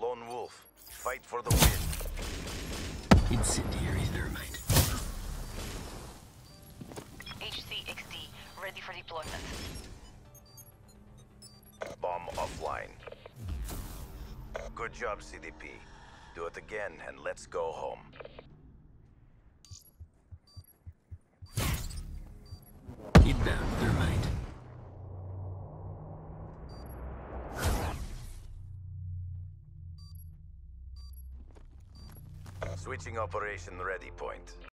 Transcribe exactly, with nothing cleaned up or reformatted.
Lone Wolf. Fight for the win. Incendiary thermite. H C X D, ready for deployment. Bomb offline. Good job, C D P. Do it again and let's go home. Inbound thermite. Switching operation ready point.